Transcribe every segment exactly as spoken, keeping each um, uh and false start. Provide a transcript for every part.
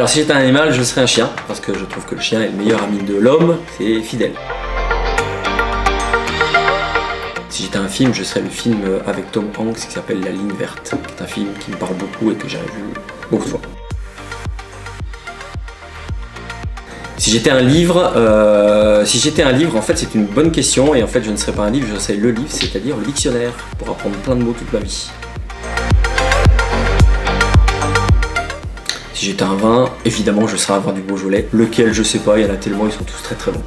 Alors si j'étais un animal, je serais un chien, parce que je trouve que le chien est le meilleur ami de l'homme, c'est fidèle. Si j'étais un film, je serais le film avec Tom Hanks qui s'appelle La Ligne Verte, qui est un film qui me parle beaucoup et que j'ai vu beaucoup de fois. Si j'étais un livre, euh, si j'étais un livre, en fait c'est une bonne question et en fait je ne serais pas un livre, je serais le livre, c'est-à-dire le dictionnaire, pour apprendre plein de mots toute ma vie. Si j'étais un vin, évidemment je serais un vin du Beaujolais, lequel je sais pas, il y en a tellement, ils sont tous très très bons.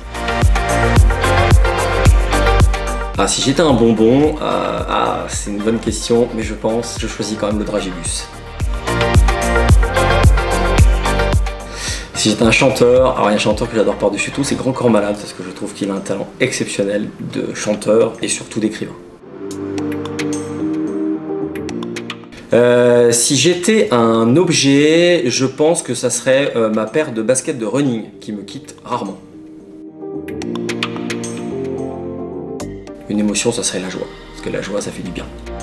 Ah, si j'étais un bonbon, euh, ah, c'est une bonne question, mais je pense, je choisis quand même le dragibus. Si j'étais un chanteur, alors il y a un chanteur que j'adore par-dessus tout, c'est Grand Corps Malade, parce que je trouve qu'il a un talent exceptionnel de chanteur et surtout d'écrivain. Euh, si j'étais un objet, je pense que ça serait euh, ma paire de baskets de running qui me quitte rarement. Une émotion, ça serait la joie, parce que la joie, ça fait du bien.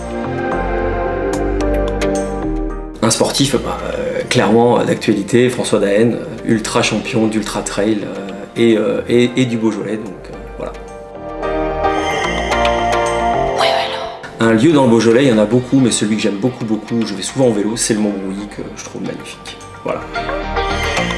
Un sportif, bah, euh, clairement d'actualité, François Daen, euh, ultra champion d'ultra trail euh, et, euh, et, et du Beaujolais, donc euh, voilà. Oui, voilà. Un lieu dans le Beaujolais, il y en a beaucoup, mais celui que j'aime beaucoup, beaucoup, je vais souvent en vélo, c'est le Mont Brouilly, que je trouve magnifique. Voilà.